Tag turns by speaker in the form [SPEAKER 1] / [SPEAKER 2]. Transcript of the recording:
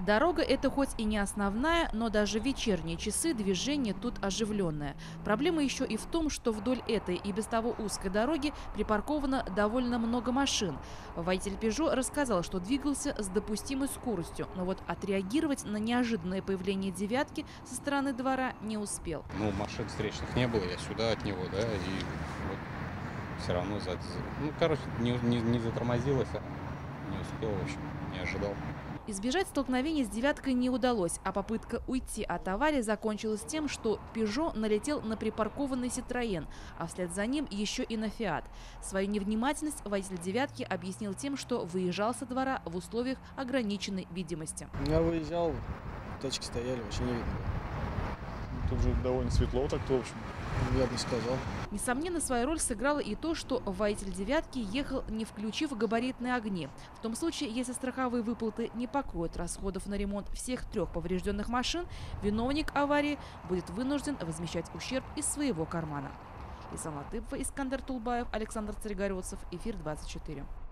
[SPEAKER 1] Дорога – это хоть и не основная, но даже в вечерние часы движение тут оживленное. Проблема еще и в том, что вдоль этой и без того узкой дороги припарковано довольно много машин. Водитель «Пежо» рассказал, что двигался с допустимой скоростью, но вот отреагировать на неожиданное появление «девятки» со стороны двора не успел.
[SPEAKER 2] Ну, машин встречных не было, я сюда от него, да, и вот все равно, не затормозилась, не успел, в общем, не ожидал.
[SPEAKER 1] Избежать столкновения с «девяткой» не удалось, а попытка уйти от аварии закончилась тем, что «Пежо» налетел на припаркованный «Ситроен», а вслед за ним еще и на «Фиат». Свою невнимательность водитель «девятки» объяснил тем, что выезжал со двора в условиях ограниченной видимости.
[SPEAKER 3] Я выезжал, тачки стояли, вообще не видно было.
[SPEAKER 4] Тут же довольно светло так-то, в общем.
[SPEAKER 3] Я бы сказал.
[SPEAKER 1] Несомненно, свою роль сыграло и то, что водитель «девятки» ехал, не включив габаритные огни. В том случае, если страховые выплаты не покроют расходов на ремонт всех 3 поврежденных машин, виновник аварии будет вынужден возмещать ущерб из своего кармана. Исан Латыпова, Искандер Тулбаев, Александр Царегородцев. Эфир 24.